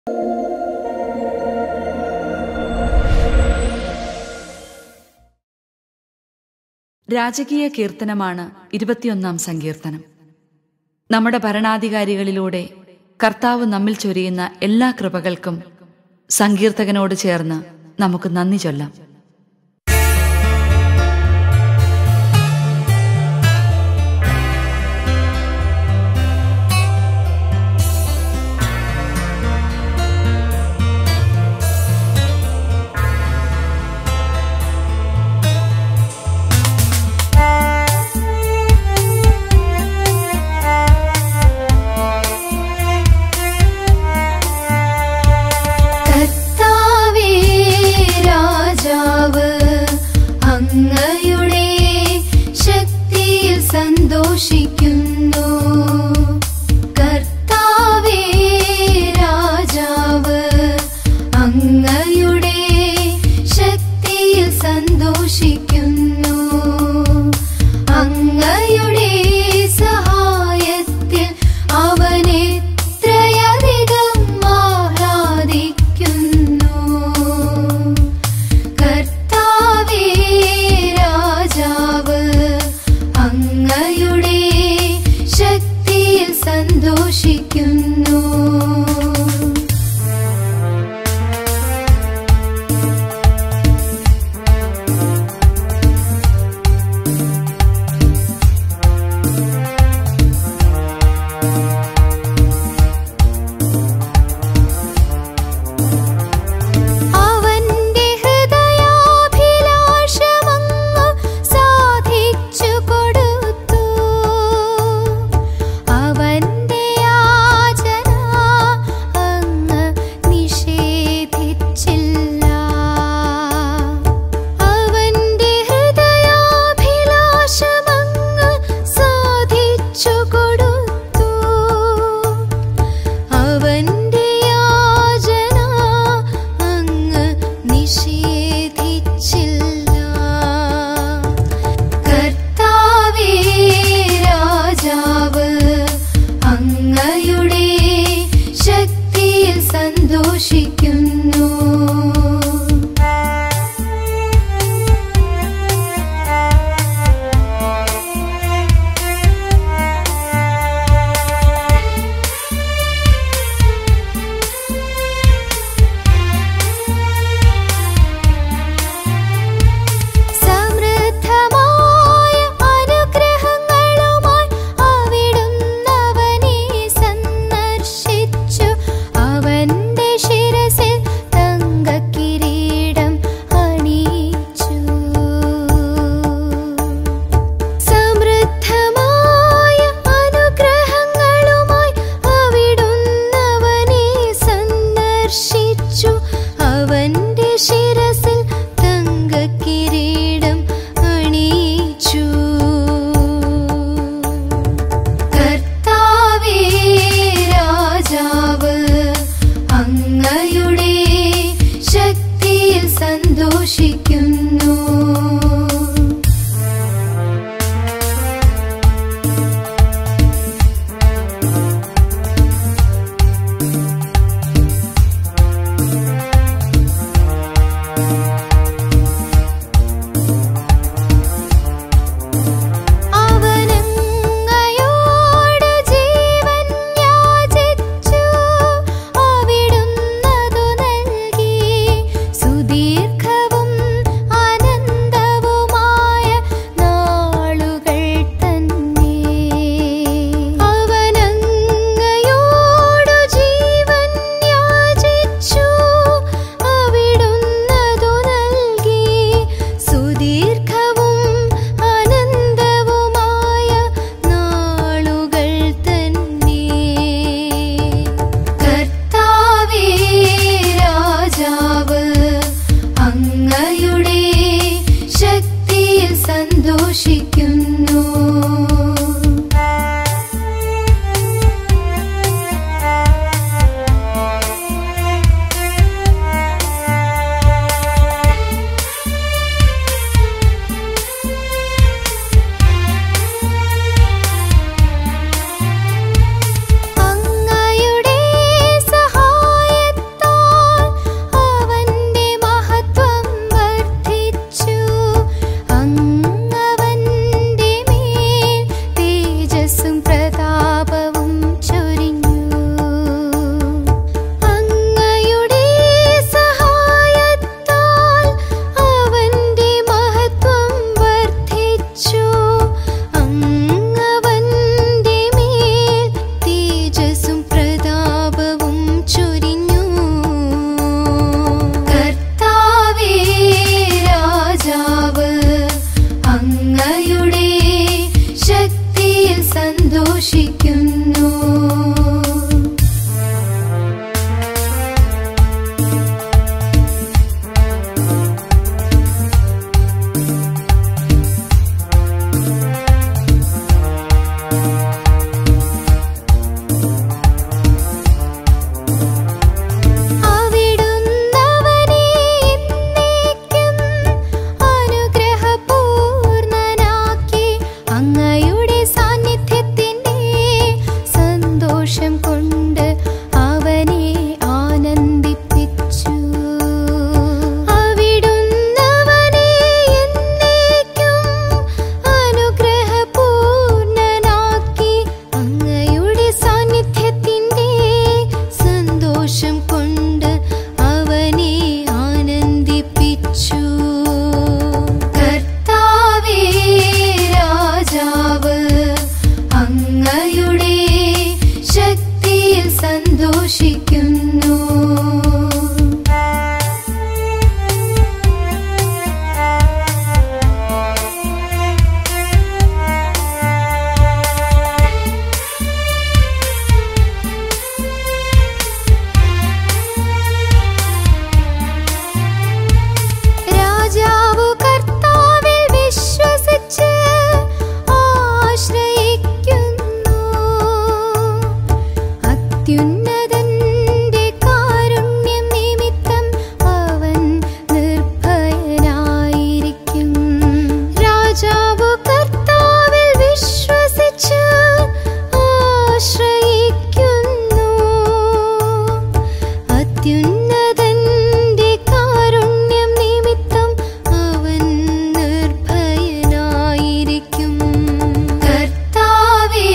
രാജകീയ കീർത്തനമാണ് 21-ാം സങ്കീർത്തനം. നമ്മുടെ ഭരണാധികാരികളിലൂടെ കർത്താവ് നമ്മിൽ ചൊരിയുന്ന എല്ലാ കൃപകൾക്കും സങ്കീർത്തകനോട് ചേർന്ന് നമുക്ക് നന്ദി ചൊല്ലാം. അങ്ങയുടെ ശക്തിയിൽ സന്തോഷിക്കുന്നു. കർത്താവേ രാജാവ്, അങ്ങയുടെ ശക്തിയിൽ സന്തോഷിക്കുന്നു. അങ്ങയുടെ സഹായത്തിൽ അവനെത്രയധികം ആഹ്ലാദിക്കുന്നു. കർത്താവേ രാജാവ്, അങ്ങയുടെ ശക്തിയിൽ സന്തോഷിക്കുന്നു. ശിരസിൽ തങ്ക അത്യുന്നതന്റെ കാരുണ്യം നിമിത്തം അവൻ നിർഭയനായിരിക്കും. കർത്താവേ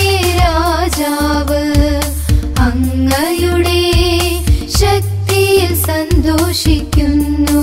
രാജാവ്, അങ്ങയുടെ ശക്തിയിൽ സന്തോഷിക്കുന്നു.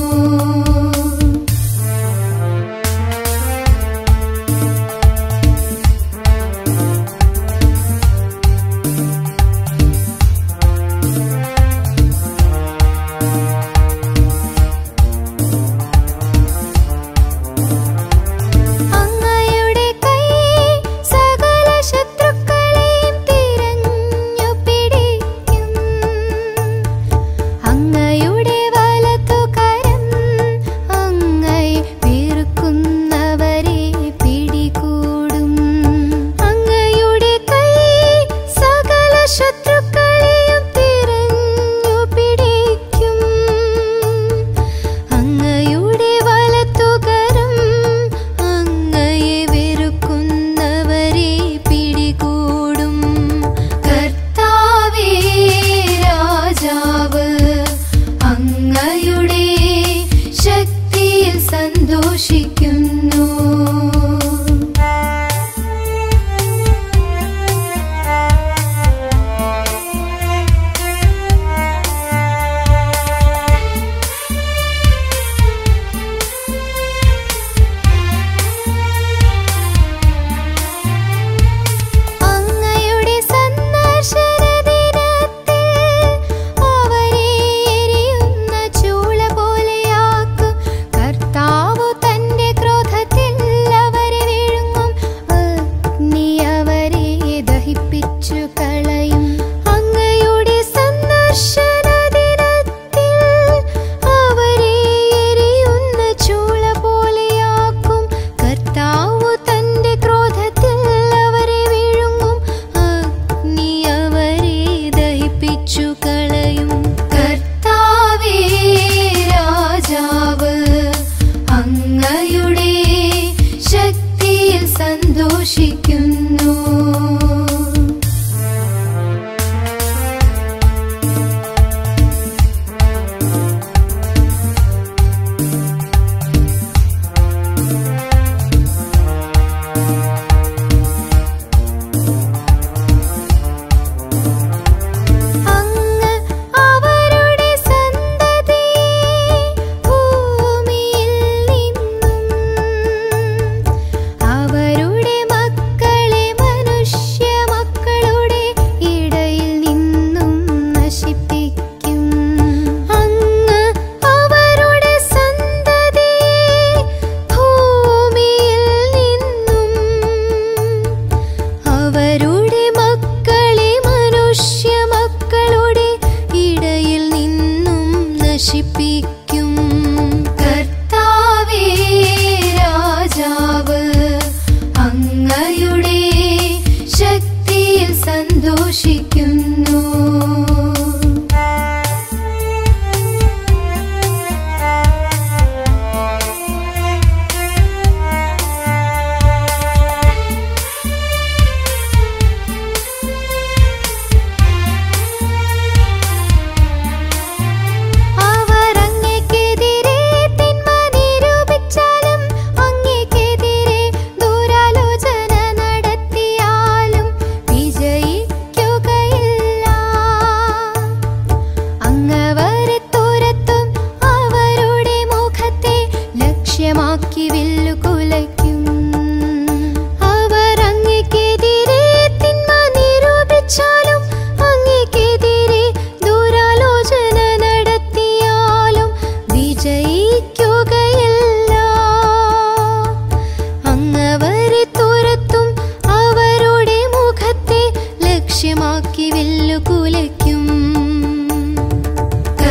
ലക്ഷ്യമാക്കി വെല്ലുകുലയ്ക്കും.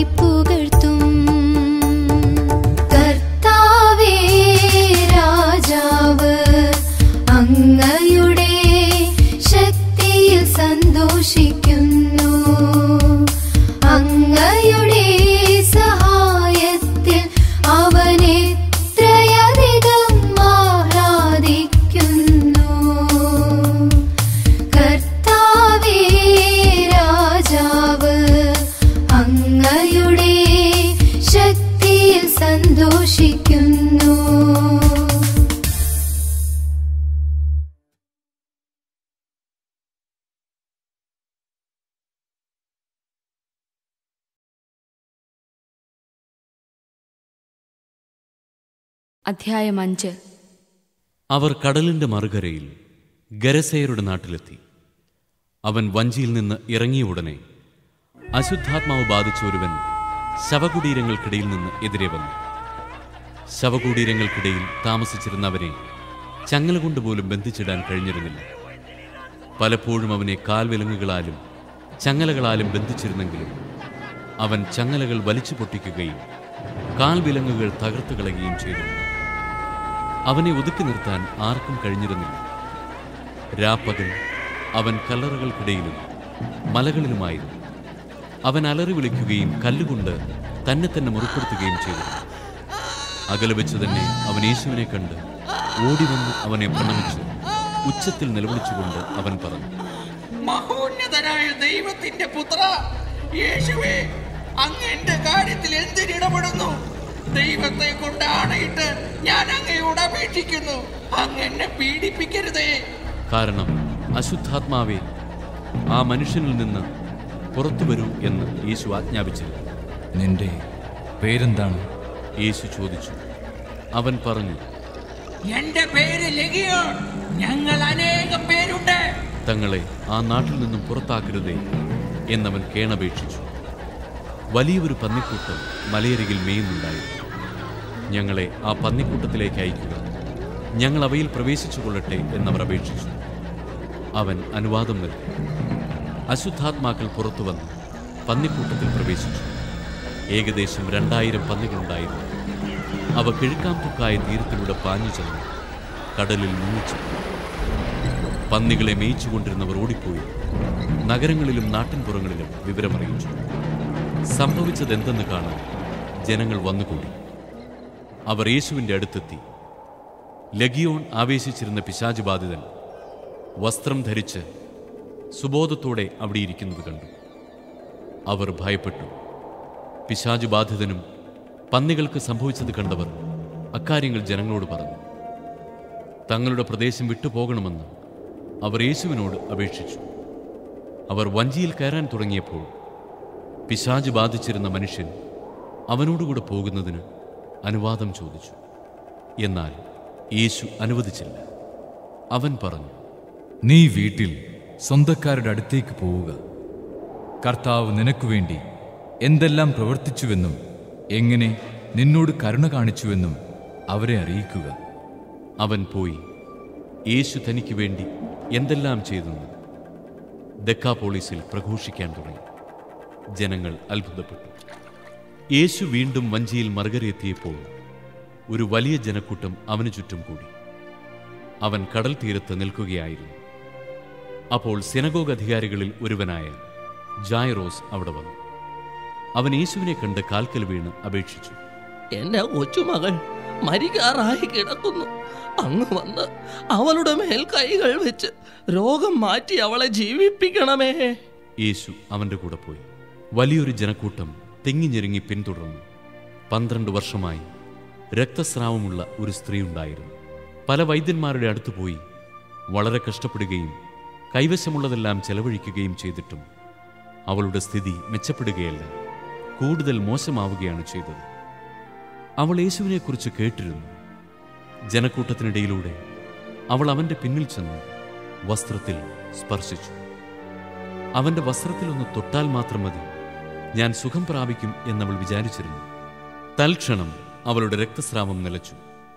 പാടിപ്പുകഴ്ത്തും. കർത്താവേ രാജാവ്, അങ്ങയുടെ ശക്തിയിൽ സന്തോഷിക്കുന്നു. അങ്ങയുടെ സഹായത്തിൽ അവനെത്രയധികം ആഹ്ലാദിക്കുന്നു. കർത്താവേ രാജാവ്, അങ്ങയുടെ ശക്തിയിൽ സന്തോഷിക്കുന്നു. അധ്യായം 5. അവർ കടലിന്റെ മറുകരയിൽ ഗരസേയരുടെ നാട്ടിലെത്തി. അവൻ വഞ്ചിയിൽ നിന്ന് ഇറങ്ങിയ ഉടനെ അശുദ്ധാത്മാവ് ബാധിച്ച ഒരുവൻ ശവകുടീരങ്ങൾക്കിടയിൽ നിന്ന് എതിരെ വന്നു. ശവകുടീരങ്ങൾക്കിടയിൽ താമസിച്ചിരുന്നവനെ ചങ്ങല കൊണ്ടുപോലും ബന്ധിച്ചിടാൻ കഴിഞ്ഞിരുന്നില്ല. പലപ്പോഴും അവനെ കാൽവിലങ്ങുകളാലും ചങ്ങലകളാലും ബന്ധിച്ചിരുന്നെങ്കിലും അവൻ ചങ്ങലകൾ വലിച്ചു പൊട്ടിക്കുകയും കാൽവിലങ്ങുകൾ തകർത്തു കളയുകയും ചെയ്തിരുന്നു. അവനെ ഒതുക്കി നിർത്താൻ ആർക്കും കഴിഞ്ഞിരുന്നില്ല. രാപ്പകൽ അവൻ കല്ലറകൾക്കിടയിലും മലകളിലുമായിരുന്നു. അവൻ അലറി വിളിക്കുകയും കല്ലുകൊണ്ട് തന്നെ തന്നെ മുറിപ്പെടുത്തുകയും ചെയ്തിരുന്നു. അകലെ വെച്ച് തന്നെ അവൻ യേശുവിനെ കണ്ട് ഓടിവന്ന് അവനെ പ്രണമിച്ച് ഉച്ചത്തിൽ നിലവിളിച്ചുകൊണ്ട് അവൻ പറഞ്ഞു, മഹോന്നതനായ ദൈവത്തിന്റെ പുത്ര യേശുവേ, അങ്ങ് എന്റെ കാര്യത്തിൽ എന്തിനിടപെടുന്നു? ദൈവത്തെ കൊണ്ട് ആണയിട്ട് ഞാൻ അങ്ങയോട് അപേക്ഷിക്കുന്നു, അങ്ങ് എന്നെ പീഡിപ്പിക്കരുതേ. കാരണം അശുദ്ധാത്മാവേ, ആ മനുഷ്യനിൽ നിന്ന് പുറത്തു വരൂ എന്ന് യേശു ആജ്ഞാപിച്ചിരുന്നു. നിന്റെ പേരെന്താണ്? യേശു ചോദിച്ചു. അവൻ പറഞ്ഞു, എന്റെ പേര് ലെഗിയോൺ, ഞങ്ങൾ അനേകം പേരുണ്ട്. തങ്ങളെ ആ നാട്ടിൽ നിന്നും പുറത്താക്കരുതേ എന്നവൻ കേണപേക്ഷിച്ചു. വലിയൊരു പന്നിക്കൂട്ടം മലയരികിൽ മേയുന്നുണ്ടായിരുന്നു. ഞങ്ങളെ ആ പന്നിക്കൂട്ടത്തിലേക്ക് അയക്കുക, ഞങ്ങൾ അവയിൽ പ്രവേശിച്ചു കൊള്ളട്ടെ എന്നവർ അപേക്ഷിച്ചു. അവൻ അനുവാദം നൽകി. അശുദ്ധാത്മാക്കൾ പുറത്തു വന്ന് പന്നിക്കൂട്ടത്തിൽ പ്രവേശിച്ചു. ഏകദേശം 2000 പന്നികളുണ്ടായിരുന്നു. അവ കിഴക്കാംതുക്കായ തീരത്തിലൂടെ പാഞ്ഞു ചെന്നു കടലിൽ മുങ്ങിച്ചു. പന്നികളെ മേയിച്ചുകൊണ്ടിരുന്നവർ ഓടിപ്പോയി നഗരങ്ങളിലും നാട്ടിൻപുറങ്ങളിലും വിവരമറിയിച്ചു. സംഭവിച്ചതെന്തെന്ന് കാണാൻ ജനങ്ങൾ വന്നുകൂടി. അവർ യേശുവിൻ്റെ അടുത്തെത്തി. ലഗിയോൺ ആവേശിച്ചിരുന്ന പിശാച് ബാധിതൻ വസ്ത്രം ധരിച്ച് സുബോധത്തോടെ അവിടെ ഇരിക്കുന്നത് കണ്ടു. അവർ ഭയപ്പെട്ടു. പിശാച് ബാധിതനും പന്നികൾക്ക് സംഭവിച്ചത് കണ്ടവർ അക്കാര്യങ്ങൾ ജനങ്ങളോട് പറഞ്ഞു. തങ്ങളുടെ പ്രദേശം വിട്ടുപോകണമെന്ന് അവർ യേശുവിനോട് അപേക്ഷിച്ചു. അവർ വഞ്ചിയിൽ കയറാൻ തുടങ്ങിയപ്പോൾ പിശാച് ബാധിച്ചിരുന്ന മനുഷ്യൻ അവനോടുകൂടെ പോകുന്നതിന് അനുവാദം ചോദിച്ചു. എന്നാൽ യേശു അനുവദിച്ചില്ല. അവൻ പറഞ്ഞു, നീ വീട്ടിൽ സ്വന്തക്കാരുടെ അടുത്തേക്ക് പോവുക. കർത്താവ് നിനക്കു വേണ്ടി എന്തെല്ലാം പ്രവർത്തിച്ചുവെന്നും എങ്ങനെ നിന്നോട് കരുണ കാണിച്ചുവെന്നും അവരെ അറിയിക്കുക. അവൻ പോയി യേശു തനിക്ക് വേണ്ടി എന്തെല്ലാം ചെയ്തെന്ന് ദെക്കാപോളിസിൽ പ്രഘോഷിക്കാൻ തുടങ്ങി. ജനങ്ങൾ അത്ഭുതപ്പെട്ടു. യേശു വീണ്ടും വഞ്ചിയിൽ മറുകരയെത്തിയപ്പോൾ ഒരു വലിയ ജനക്കൂട്ടം അവന് ചുറ്റും കൂടി. അവൻ കടൽ തീരത്ത് നിൽക്കുകയായിരുന്നു. അപ്പോൾ സിനഗോഗ് അധികാരികളിൽ ഒരുവനായ ജായറോസ് അവിടെ വന്നു. അവൻ യേശുവിനെ കണ്ട് കാൽക്കൽ വീണ് അപേക്ഷിച്ചു, എന്റെ കൊച്ചുമകൾ മരിക്കാറായി കിടക്കുന്നു. അങ്ങ് വന്ന് അവളുടെ മേൽ കൈകൾ വെച്ച് രോഗം മാറ്റി അവളെ ജീവിപ്പിക്കണമേ. യേശു അവന്റെ കൂടെ പോയി. വലിയൊരു ജനക്കൂട്ടം തെങ്ങിഞ്ഞെരുങ്ങി പിന്തുടർന്നു. 12 വർഷമായി രക്തസ്രാവമുള്ള ഒരു സ്ത്രീ ഉണ്ടായിരുന്നു. പല വൈദ്യന്മാരുടെ അടുത്ത് പോയി വളരെ കഷ്ടപ്പെടുകയും കൈവശമുള്ളതെല്ലാം ചെലവഴിക്കുകയും ചെയ്തിട്ടും അവളുടെ സ്ഥിതി മെച്ചപ്പെടുകയല്ല, കൂടുതൽ മോശമാവുകയാണ് ചെയ്തത്. അവൾ യേശുവിനെക്കുറിച്ച് കേട്ടിരുന്നു. ജനക്കൂട്ടത്തിനിടയിലൂടെ അവൾ അവന്റെ പിന്നിൽ ചെന്ന് വസ്ത്രത്തിൽ സ്പർശിച്ചു. അവന്റെ വസ്ത്രത്തിൽ ഒന്ന് തൊട്ടാൽ മാത്രം മതി, ഞാൻ സുഖം പ്രാപിക്കും എന്നവൾ വിചാരിച്ചിരുന്നു. തൽക്ഷണം അവളുടെ രക്തസ്രാവം നിലച്ചു.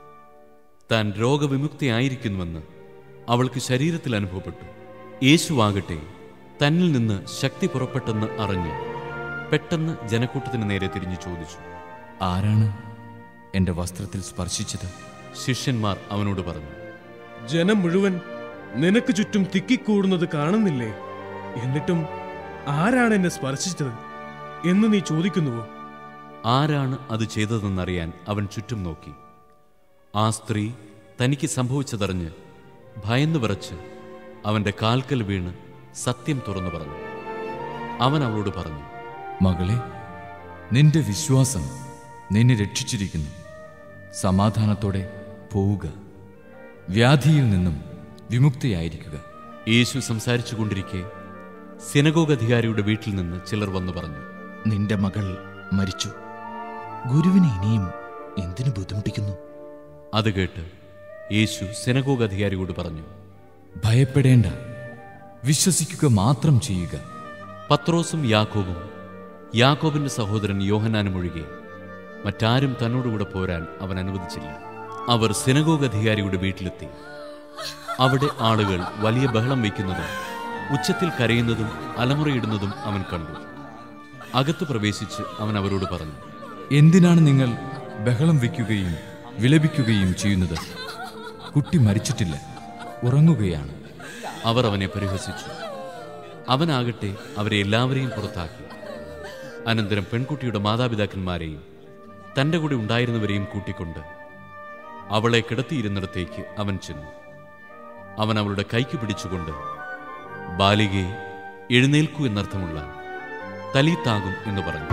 താൻ രോഗവിമുക്തിയായിരിക്കുന്നുവെന്ന് അവൾക്ക് ശരീരത്തിൽ അനുഭവപ്പെട്ടു. യേശുവാകട്ടെ തന്നിൽ നിന്ന് ശക്തി പുറപ്പെട്ടെന്ന് അറിഞ്ഞ് പെട്ടെന്ന് ജനക്കൂട്ടത്തിന് നേരെ തിരിഞ്ഞു ചോദിച്ചു, ആരാണ് എൻ്റെ വസ്ത്രത്തിൽ സ്പർശിച്ചത്? ശിഷ്യന്മാർ അവനോട് പറഞ്ഞു, ജനം മുഴുവൻ നിനക്ക് ചുറ്റും തിക്കിക്കൂടുന്നത് കാണുന്നില്ലേ? എന്നിട്ടും ആരാണ് എന്നെ സ്പർശിച്ചത് എന്ന് നീ ചോദിക്കുന്നുവോ? ആരാണ് അത് ചെയ്തതെന്നറിയാൻ അവൻ ചുറ്റും നോക്കി. ആ സ്ത്രീ തനിക്ക് സംഭവിച്ചതറിഞ്ഞ് ഭയന്നു വിറച്ച് അവന്റെ കാൽക്കൽ വീണ് സത്യം തുറന്നു പറഞ്ഞു. അവൻ അവളോട് പറഞ്ഞു, മകളെ, നിന്റെ വിശ്വാസം നിന്നെ രക്ഷിച്ചിരിക്കുന്നു. സമാധാനത്തോടെ പോവുക, വ്യാധിയിൽ നിന്നും വിമുക്തയായിരിക്കുക. യേശു സംസാരിച്ചു കൊണ്ടിരിക്കെ സിനഗോഗ് അധികാരിയുടെ വീട്ടിൽ നിന്ന് ചിലർ വന്നു പറഞ്ഞു, നിന്റെ മകൾ മരിച്ചു. ഗുരുവിനെ ഇനിയും എന്തിനു ബുദ്ധിമുട്ടിക്കുന്നു? അത് കേട്ട് യേശു സിനഗോഗ് അധികാരിയോട് പറഞ്ഞു, ഭയപ്പെടേണ്ട, വിശ്വസിക്കുക മാത്രം ചെയ്യുക. പത്രോസും യാക്കോബും യാക്കോബിന്റെ സഹോദരൻ യോഹന്നാനും ഒഴികെ മറ്റാരും തന്നോടുകൂടെ പോരാൻ അവൻ അനുവദിച്ചില്ല. അവർ സിനഗോഗ് അധികാരിയുടെ വീട്ടിലെത്തി. അവിടെ ആളുകൾ വലിയ ബഹളം വയ്ക്കുന്നതും ഉച്ചത്തിൽ കരയുന്നതും അലമുറയിടുന്നതും അവൻ കണ്ടു. അകത്ത് പ്രവേശിച്ച് അവൻ അവരോട് പറഞ്ഞു, എന്തിനാണ് നിങ്ങൾ ബഹളം വയ്ക്കുകയും വിലപിക്കുകയും ചെയ്യുന്നത്? കുട്ടി മരിച്ചിട്ടില്ല, ഉറങ്ങുകയാണ്. അവർ അവനെ പരിഹസിച്ചു. അവനാകട്ടെ അവരെ എല്ലാവരെയും പുറത്താക്കി. അനന്തരം പെൺകുട്ടിയുടെ മാതാപിതാക്കന്മാരെയും തൻ്റെ കൂടെ ഉണ്ടായിരുന്നവരെയും കൂട്ടിക്കൊണ്ട് അവളെ കിടത്തിയിരുന്നിടത്തേക്ക് അവൻ ചെന്നു. അവൻ അവളുടെ കൈക്ക് പിടിച്ചുകൊണ്ട്, ബാലികയെ, എഴുന്നേൽക്കൂ എന്നർത്ഥമുള്ള തലീത്താകും എന്ന് പറഞ്ഞു.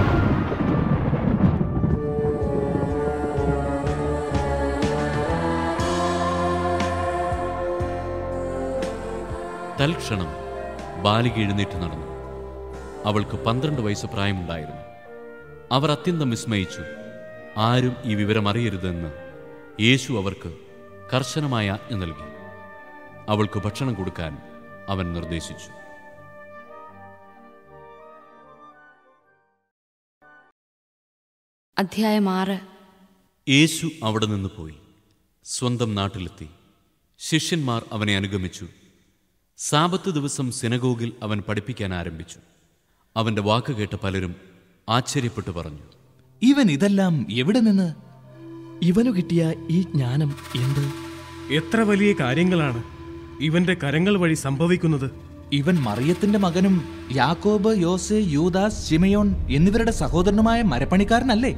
തൽക്ഷണം ബാലിക എഴുന്നേറ്റ് നടന്നു. അവൾക്ക് 12 വയസ്സ് പ്രായമുണ്ടായിരുന്നു. അവർ അത്യന്തം വിസ്മയിച്ചു. ആരും ഈ വിവരം അറിയരുതെന്ന് യേശു അവർക്ക് കർശനമായ ആജ്ഞ നൽകി. അവൾക്ക് ഭക്ഷണം കൊടുക്കാൻ അവൻ നിർദ്ദേശിച്ചു. അധ്യായം 6. യേശു അവിടെ നിന്ന് പോയി സ്വന്തം നാട്ടിലെത്തി. ശിഷ്യന്മാർ അവനെ അനുഗമിച്ചു. സാബത്ത് ദിവസം സിനഗോഗിൽ അവൻ പഠിപ്പിക്കാൻ ആരംഭിച്ചു. അവന്റെ വാക്ക് കേട്ട പലരും ആശ്ചര്യപ്പെട്ടു പറഞ്ഞു, ഇവൻ ഇതെല്ലാം എവിടെ നിന്ന്? ഇവനു കിട്ടിയ ഈ ജ്ഞാനം എന്ത്? എത്ര വലിയ കാര്യങ്ങളാണ് ഇവന്റെ കരങ്ങൾ വഴി സംഭവിക്കുന്നത്. ഇവൻ മറിയത്തിന്റെ മകനും യാക്കോബ്, യോസെ, യൂദാസ്, ശിമയോൻ എന്നിവരുടെ സഹോദരനുമായ മരപ്പണിക്കാരനല്ലേ?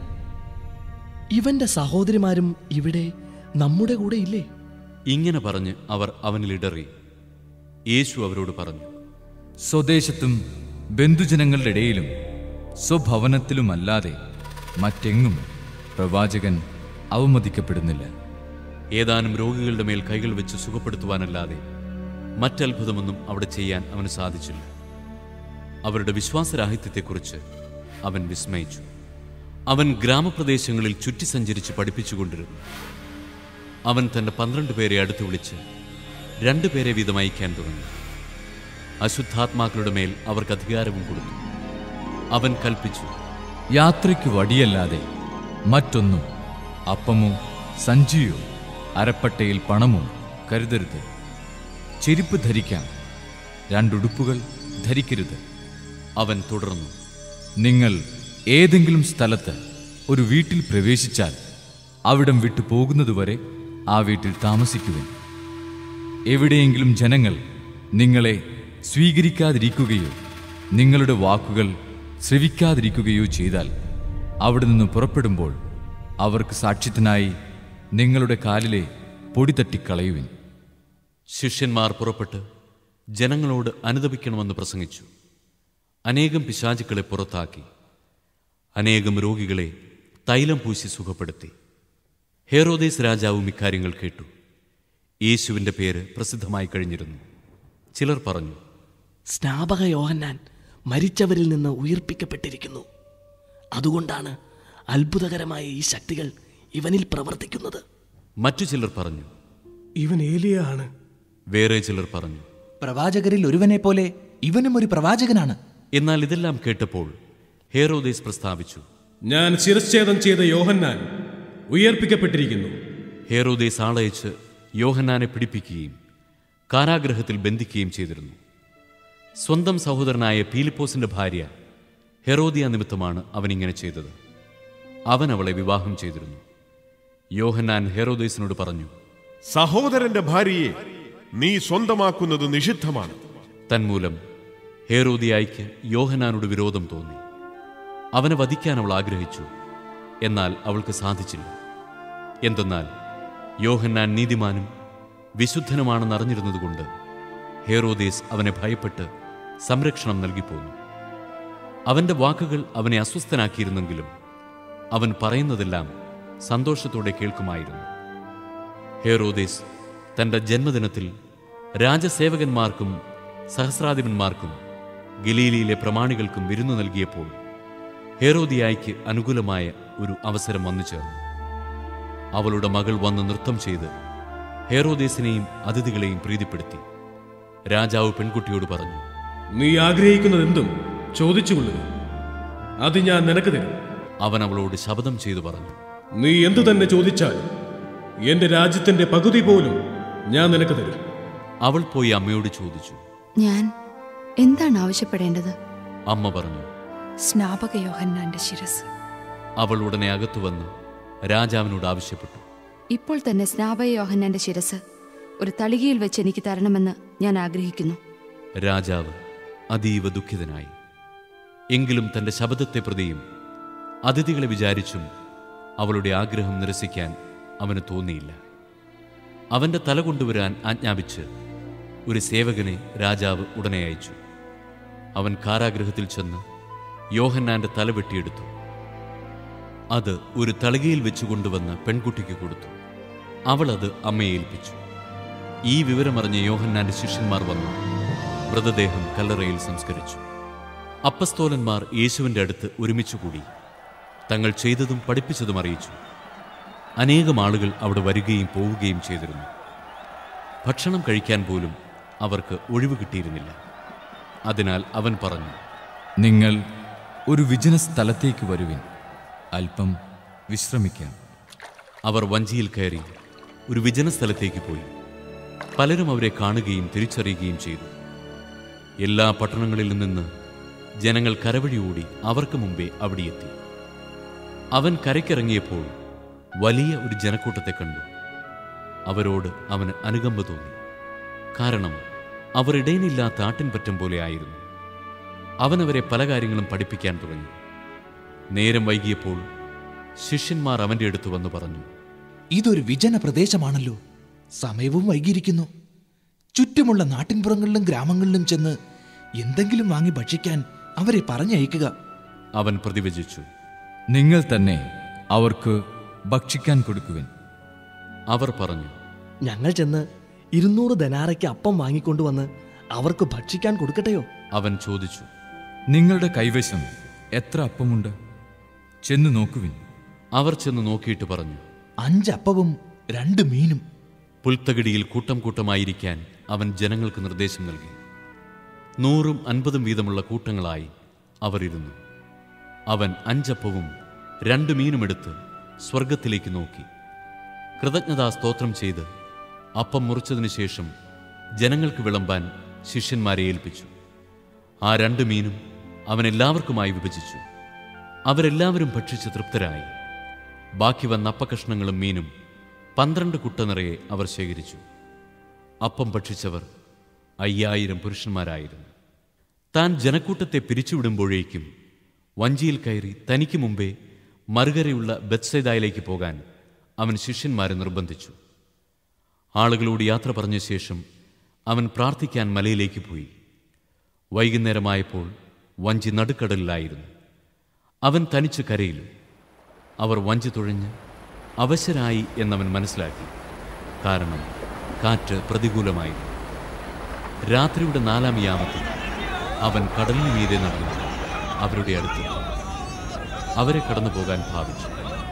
ഇവന്റെ സഹോദരിമാരും ഇവിടെ നമ്മുടെ കൂടെ ഇല്ലേ? ഇങ്ങനെ പറഞ്ഞ് അവർ അവനിലിടറി. യേശു അവരോട് പറഞ്ഞു, സ്വദേശത്തും ബന്ധുജനങ്ങളുടെ ഇടയിലും സ്വഭവനത്തിലുമല്ലാതെ മറ്റെങ്ങും പ്രവാചകൻ അവമതിക്കപ്പെടുന്നില്ല. ഏതാനും രോഗികളുടെ മേൽ കൈകൾ വെച്ച് സുഖപ്പെടുത്തുവാനല്ലാതെ മറ്റത്ഭുതമൊന്നും അവിടെ ചെയ്യാൻ അവന് സാധിച്ചില്ല. അവരുടെ വിശ്വാസരാഹിത്യത്തെക്കുറിച്ച് അവൻ വിസ്മയിച്ചു. അവൻ ഗ്രാമപ്രദേശങ്ങളിൽ ചുറ്റി സഞ്ചരിച്ച് പഠിപ്പിച്ചുകൊണ്ടിരുന്നു. അവൻ തന്റെ 12 പേരെ അടുത്ത് വിളിച്ച് 2 പേരെ വീതം അയക്കാൻ തുടങ്ങി. അശുദ്ധാത്മാക്കളുടെ മേൽ അവർക്ക് അധികാരവും കൊടുത്തു. അവൻ കൽപ്പിച്ചു, യാത്രയ്ക്ക് വടിയല്ലാതെ മറ്റൊന്നും, അപ്പമോ സഞ്ചിയോ അരപ്പട്ടയിൽ പണമോ കരുതരുത്. ചെരുപ്പ് ധരിക്കാം, 2 ഉടുപ്പുകൾ ധരിക്കരുത്. അവൻ തുടർന്നു, നിങ്ങൾ ഏതെങ്കിലും സ്ഥലത്ത് ഒരു വീട്ടിൽ പ്രവേശിച്ചാൽ അവിടം വിട്ടു പോകുന്നതുവരെ ആ വീട്ടിൽ താമസിക്കുവിൻ. എവിടെയെങ്കിലും ജനങ്ങൾ നിങ്ങളെ സ്വീകരിക്കാതിരിക്കുകയോ നിങ്ങളുടെ വാക്കുകൾ ശ്രവിക്കാതിരിക്കുകയോ ചെയ്താൽ അവിടെ നിന്ന് പുറപ്പെടുമ്പോൾ അവർക്ക് സാക്ഷ്യത്തിനായി നിങ്ങളുടെ കാലിലെ പൊടി തട്ടിക്കളയുവിൻ. ശിഷ്യന്മാർ പുറപ്പെട്ട് ജനങ്ങളോട് അനുതപിക്കണമെന്ന് പ്രസംഗിച്ചു. അനേകം പിശാചുക്കളെ പുറത്താക്കി അനേകം രോഗികളെ തൈലം പൂശി സുഖപ്പെടുത്തി. ഹെരോദേസ് രാജാവും ഇക്കാര്യങ്ങൾ കേട്ടു. യേശുവിൻ്റെ പേര് പ്രസിദ്ധമായി കഴിഞ്ഞിരുന്നു. ചിലർ പറഞ്ഞു, സ്നാപക യോഹന്നാൻ മരിച്ചവരിൽ നിന്ന് ഉയർപ്പിക്കപ്പെട്ടിരിക്കുന്നു. അതുകൊണ്ടാണ് അത്ഭുതകരമായ ഈ ശക്തികൾ ഇവനിൽ പ്രവർത്തിക്കുന്നത്. മറ്റു ചിലർ പറഞ്ഞു, ഇവൻ ഏലിയ ആണ്. വേറെ ചിലർ പറഞ്ഞു, പ്രവാചകരിൽ ഒരുവനെ പോലെ ഇവനും ഒരു പ്രവാചകനാണ്. എന്നാൽ ഇതെല്ലാം കേട്ടപ്പോൾ ഹെരോദേസ് പ്രസ്താവിച്ചു, ഞാൻ ശിരച്ഛേദം ചെയ്ത യോഹന്നാൻ ഉയർപ്പിക്കപ്പെട്ടിരിക്കുന്നു. ഹെരോദേസ് ആളയച്ച് യോഹന്നാനെ പിടിപ്പിക്കുകയും കാരാഗ്രഹത്തിൽ ബന്ധിക്കുകയും ചെയ്തിരുന്നു. സ്വന്തം സഹോദരനായ പീലിപ്പോസിന്റെ ഭാര്യ ഹെറോദിയ നിമിത്തമാണ് അവനിങ്ങനെ ചെയ്തത്. അവൻ അവളെ വിവാഹം ചെയ്തിരുന്നു. യോഹന്നാൻ ഹെറോദേസിനോട് പറഞ്ഞു, സഹോദരന്റെ ഭാര്യയെ നീ സ്വന്തമാക്കുന്നത് നിഷിദ്ധമാണ്. തന്മൂലം ഹെറോദിയായ്ക്ക് യോഹന്നാനോട് വിരോധം തോന്നി. അവനെ വധിക്കാൻ അവൾ ആഗ്രഹിച്ചു. എന്നാൽ അവൾക്ക് സാധിച്ചില്ല. എന്തെന്നാൽ യോഹന്നാൻ നീതിമാനും വിശുദ്ധനുമാണെന്നറിഞ്ഞിരുന്നതുകൊണ്ട് ഹെറോദേസ് അവനെ ഭയപ്പെട്ട് സംരക്ഷണം നൽകിപ്പോന്നു. അവന്റെ വാക്കുകൾ അവനെ അസ്വസ്ഥനാക്കിയിരുന്നെങ്കിലും അവൻ പറയുന്നതെല്ലാം സന്തോഷത്തോടെ കേൾക്കുമായിരുന്നു. ഹെറോദേസ് തന്റെ ജന്മദിനത്തിൽ രാജസേവകന്മാർക്കും സഹസ്രാധിപന്മാർക്കും ഗലീലയിലെ പ്രമാണികൾക്കും വിരുന്നു നൽകിയപ്പോൾ ഹെറോദിയായ്ക്ക് അനുകൂലമായ ഒരു അവസരം വന്നു ചേർന്നു. അവളുടെ മകൾ വന്ന് നൃത്തം ചെയ്ത് ഹെറോദേസിനെയും അതിഥികളെയും പ്രീതിപ്പെടുത്തി. രാജാവ് പെൺകുട്ടിയോട് പറഞ്ഞു, നീ ആഗ്രഹിക്കുന്നതെന്തും ചോദിച്ചുകൊള്ളുക, അത് ഞാൻ നിനക്ക് തരും. അവൻ അവളോട് ശപഥം ചെയ്തു പറഞ്ഞു, നീ എന്തു തന്നെ ചോദിച്ചാലും എന്റെ രാജ്യത്തിന്റെ പകുതി പോലും ഞാൻ നിനക്ക് തരും. അവൾ പോയി അമ്മയോട് ചോദിച്ചു, ഞാൻ എന്താണ് ആവശ്യപ്പെടേണ്ടത്? അമ്മ പറഞ്ഞു, സ്നാപക യോഹന്നാന്റെ ശിരസ്. അവൾ ഉടനെ അകത്തു വന്ന് രാജാവിനോട് ആവശ്യപ്പെട്ടു. ഇപ്പോൾ തന്നെ സ്നാപക യോഹന്നാന്റെ ശിരസ് ഒരു തളികയിൽ വെച്ച് എനിക്ക് തരണമെന്ന് ഞാൻ ആഗ്രഹിക്കുന്നു. രാജാവ് അതീവ ദുഃഖിതനായി. എങ്കിലും തന്റെ ശബ്ദത്തെ പ്രതിയും അതിഥികളെ വിചാരിച്ചും അവളുടെ ആഗ്രഹം നിരസിക്കാൻ അവന് തോന്നിയില്ല. അവന്റെ തല കൊണ്ടുവരാൻ ആജ്ഞാപിച്ച് ഒരു സേവകനെ രാജാവ് ഉടനെ അയച്ചു. അവൻ കാരാഗൃഹത്തിൽ ചെന്ന് യോഹന്നാന്റെ തല വെട്ടിയെടുത്തു. അത് ഒരു തളികയിൽ വെച്ച് കൊണ്ടുവന്ന് പെൺകുട്ടിക്ക് കൊടുത്തു. അവൾ അത് അമ്മയെ ഏൽപ്പിച്ചു. ഈ വിവരമറിഞ്ഞ യോഹന്നാന്റെ ശിഷ്യന്മാർ വന്നു മൃതദേഹം കല്ലറയിൽ സംസ്കരിച്ചു. അപ്പസ്തോലന്മാർ യേശുവിൻ്റെ അടുത്ത് ഒരുമിച്ചുകൂടി തങ്ങൾ ചെയ്തതും പഠിപ്പിച്ചതും അറിയിച്ചു. അനേകം ആളുകൾ അവിടെ വരികയും പോവുകയും ചെയ്തിരുന്നു. ഭക്ഷണം കഴിക്കാൻ പോലും അവർക്ക് ഒഴിവ് കിട്ടിയിരുന്നില്ല. അതിനാൽ അവൻ പറഞ്ഞു, നിങ്ങൾ ഒരു വിജന സ്ഥലത്തേക്ക് വരുവിൻ, അല്പം വിശ്രമിക്കാം. അവർ വഞ്ചിയിൽ കയറി ഒരു വിജന സ്ഥലത്തേക്ക് പോയി. പലരും അവരെ കാണുകയും തിരിച്ചറിയുകയും ചെയ്തു. എല്ലാ പട്ടണങ്ങളിലും നിന്ന് ജനങ്ങൾ കരവഴി ഓടി അവർക്ക് മുമ്പേ അവിടെ എത്തി. അവൻ കരയ്ക്കിറങ്ങിയപ്പോൾ വലിയ ഒരു ജനക്കൂട്ടത്തെ കണ്ടു. അവരോട് അവന് അനുകമ്പ തോന്നി. കാരണം അവർ ഇടയനില്ലാത്ത ആട്ടിൻപറ്റം പോലെ ആയിരുന്നു. അവൻ അവരെ പല കാര്യങ്ങളും പഠിപ്പിക്കാൻ തുടങ്ങി. നേരം വൈകിയപ്പോൾ ശിഷ്യന്മാർ അവന്റെ അടുത്ത് വന്നു പറഞ്ഞു, ഇതൊരു വിജന പ്രദേശമാണല്ലോ, സമയവും വൈകിയിരിക്കുന്നു. ചുറ്റുമുള്ള നാട്ടിൻപുറങ്ങളിലും ഗ്രാമങ്ങളിലും ചെന്ന് എന്തെങ്കിലും വാങ്ങി ഭക്ഷിക്കാൻ അവരെ പറഞ്ഞയക്കുക. അവൻ പ്രതിവചിച്ചു, നിങ്ങൾ തന്നെ അവർക്ക് ഭക്ഷിക്കാൻ കൊടുക്കുവിൻ. അവർ പറഞ്ഞു, ഞങ്ങൾ ചെന്ന് 200 ദനാറയ്ക്ക് അപ്പം വാങ്ങിക്കൊണ്ടുവന്ന് അവർക്ക് ഭക്ഷിക്കാൻ കൊടുക്കട്ടെയോ? അവൻ ചോദിച്ചു, നിങ്ങളുടെ കൈവശം എത്ര അപ്പമുണ്ട്? ചെന്ന് നോക്കുവിൻ. അവർ ചെന്ന് നോക്കിയിട്ട് പറഞ്ഞു, 5 അപ്പവും 2 മീനും. പുൽത്തകിടിയിൽ കൂട്ടം കൂട്ടമായിരിക്കാൻ അവൻ ജനങ്ങൾക്ക് നിർദ്ദേശം നൽകി. 100ഉം 50ഉം വീതമുള്ള കൂട്ടങ്ങളായി അവർ ഇരുന്നു. അവൻ 5 അപ്പവും 2 മീനും എടുത്ത് സ്വർഗത്തിലേക്ക് നോക്കി കൃതജ്ഞതാ സ്തോത്രം ചെയ്ത് അപ്പം മുറിച്ചതിനു ശേഷം ജനങ്ങൾക്ക് വിളമ്പാൻ ശിഷ്യന്മാരെ ഏൽപ്പിച്ചു. ആ 2 മീനും അവൻ എല്ലാവർക്കുമായി വിഭജിച്ചു. അവരെല്ലാവരും ഭക്ഷിച്ച് തൃപ്തരായി. ബാക്കി വന്ന അപ്പക്കഷ്ണങ്ങളും മീനും 12 കുട്ട നിറയെ അവർ ശേഖരിച്ചു. അപ്പം ഭക്ഷിച്ചവർ 5000 പുരുഷന്മാരായിരുന്നു. താൻ ജനക്കൂട്ടത്തെ പിരിച്ചുവിടുമ്പോഴേക്കും വഞ്ചിയിൽ കയറി തനിക്ക് മുമ്പേ മറുകരയുള്ള ബെത്സൈദായിലേക്ക് പോകാൻ അവൻ ശിഷ്യന്മാരെ നിർബന്ധിച്ചു. ആളുകളോട് യാത്ര പറഞ്ഞ ശേഷം അവൻ പ്രാർത്ഥിക്കാൻ മലയിലേക്ക് പോയി. വൈകുന്നേരമായപ്പോൾ വഞ്ചി നടുക്കടലിലായിരുന്നു. അവൻ തനിച്ച് കരയിലും. അവർ വഞ്ചി തുഴഞ്ഞ് അവശരായി എന്നവൻ മനസ്സിലാക്കി. കാരണം കാറ്റ് പ്രതികൂലമായിരുന്നു. രാത്രിയുടെ 4-ാം യാമത്തിൽ അവൻ കടലിന് മീതെ നടന്നു അവരുടെ അടുത്ത് അവരെ കടന്നു പോകാൻ ഭാവിച്ചു.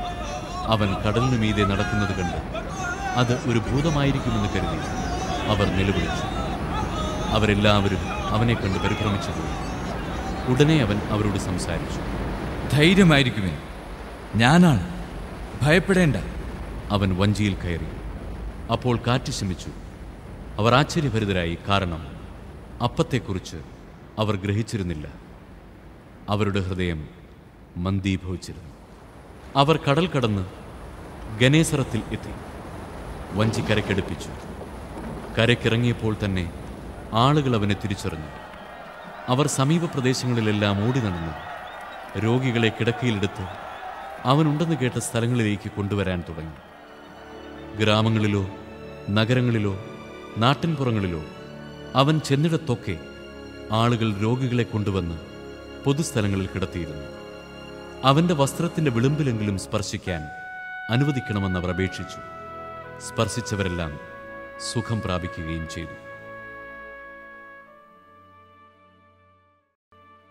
അവൻ കടലിന് മീതെ നടക്കുന്നത് കണ്ട് അത് ഒരു ഭൂതമായിരിക്കുമെന്ന് കരുതി അവർ നിലവിളിച്ചു. അവരെല്ലാവരും അവനെ കണ്ട് പരിഭ്രമിച്ചു പോയി. ഉടനെ അവൻ അവരോട് സംസാരിച്ചു. ധൈര്യമായിരിക്കുവിൻ, ഞാനാണ്, ഭയപ്പെടേണ്ട. അവൻ വഞ്ചിയിൽ കയറി. അപ്പോൾ കാറ്റ് ശമിച്ചു. അവർ ആശ്ചര്യഭരിതരായി. കാരണം അപ്പത്തെക്കുറിച്ച് അവർ ഗ്രഹിച്ചിരുന്നില്ല. അവരുടെ ഹൃദയം മന്ദീഭവിച്ചിരുന്നു. അവർ കടൽ കടന്ന് ഗനേസറത്തിൽ എത്തി. വഞ്ചി കരയ്ക്കടുപ്പിച്ചു. കരയ്ക്കിറങ്ങിയപ്പോൾ തന്നെ ആളുകൾ അവനെ തിരിച്ചറിഞ്ഞു. അവർ സമീപ പ്രദേശങ്ങളിലെല്ലാം ഓടി നടന്നു രോഗികളെ കിടക്കയിലെടുത്ത് അവനുണ്ടെന്ന് കേട്ട സ്ഥലങ്ങളിലേക്ക് കൊണ്ടുവരാൻ തുടങ്ങി. ഗ്രാമങ്ങളിലോ നഗരങ്ങളിലോ നാട്ടിൻപുറങ്ങളിലോ അവൻ ചെന്നിടത്തൊക്കെ ആളുകൾ രോഗികളെ കൊണ്ടുവന്ന് പൊതുസ്ഥലങ്ങളിൽ കിടത്തിയിരുന്നു. അവൻ്റെ വസ്ത്രത്തിൻ്റെ വിളിമ്പിലെങ്കിലും സ്പർശിക്കാൻ അനുവദിക്കണമെന്ന് അവർ അപേക്ഷിച്ചു. സ്പർശിച്ചവരെല്ലാം സുഖം പ്രാപിക്കുകയും ചെയ്തു.